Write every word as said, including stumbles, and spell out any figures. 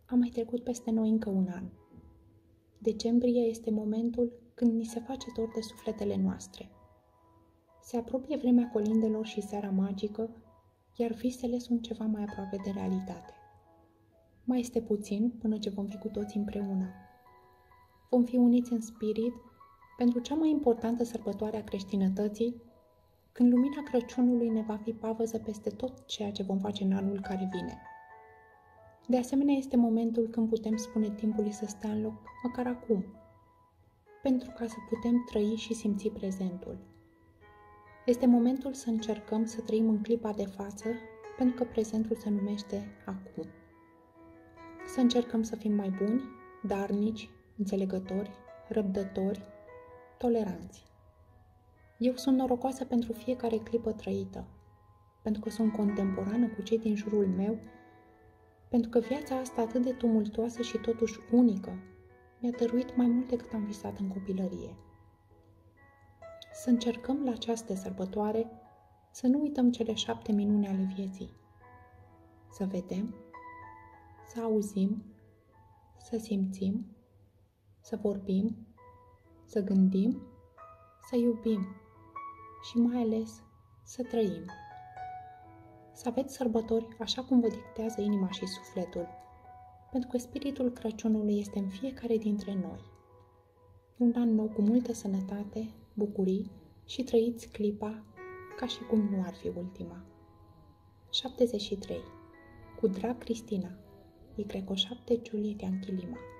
a mai trecut peste noi încă un an. Decembrie este momentul când ni se face dor de sufletele noastre. Se apropie vremea colindelor și seara magică, iar visele sunt ceva mai aproape de realitate. Mai este puțin până ce vom fi cu toți împreună. Vom fi uniți în spirit pentru cea mai importantă sărbătoare a creștinătății, când lumina Crăciunului ne va fi pavăză peste tot ceea ce vom face în anul care vine. De asemenea, este momentul când putem spune timpului să stea în loc, măcar acum, pentru ca să putem trăi și simți prezentul. Este momentul să încercăm să trăim în clipa de față, pentru că prezentul se numește acum. Să încercăm să fim mai buni, darnici, înțelegători, răbdători, toleranți. Eu sunt norocoasă pentru fiecare clipă trăită, pentru că sunt contemporană cu cei din jurul meu, pentru că viața asta atât de tumultoasă și totuși unică mi-a dăruit mai mult decât am visat în copilărie. Să încercăm la această sărbătoare să nu uităm cele șapte minuni ale vieții. Să vedem, să auzim, să simțim, să vorbim, să gândim, să iubim și mai ales să trăim. Să aveți sărbători așa cum vă dictează inima și sufletul, pentru că spiritul Crăciunului este în fiecare dintre noi. Un an nou cu multă sănătate, bucurii și trăiți clipa ca și cum nu ar fi ultima. șaptezeci și trei. Cu drag, Cristina. Y șapte Giulie de Anchilima.